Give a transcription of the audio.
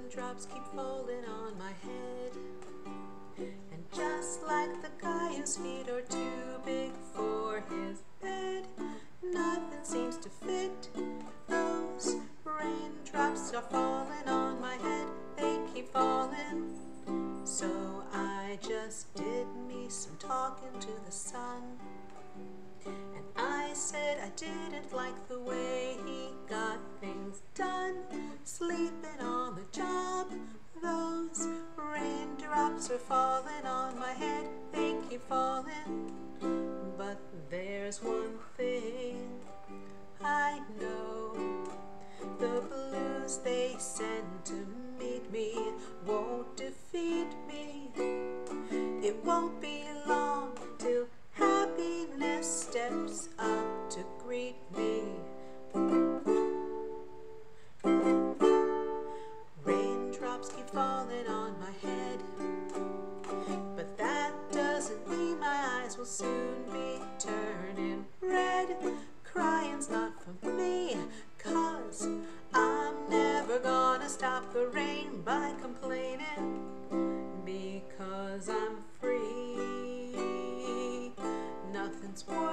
raindrops keep falling on my head. And just like the guy whose feet are too big for his bed, nothing seems to fit. Those raindrops are falling on my head, they keep falling. So I just did me some talking to the sun, and I said I didn't like the way he got things done, sleeping on the job. Those raindrops are falling on my head, they keep falling. But there's one thing I know, the blues they send to meet me won't defeat me. It won't be long till happiness steps up to greet me. Raindrops keep falling on my head, but that doesn't mean my eyes will soon be turning red. Crying's not for me, 'cause I'm never gonna stop the rain by complaining, because I'm free. Nothing's worse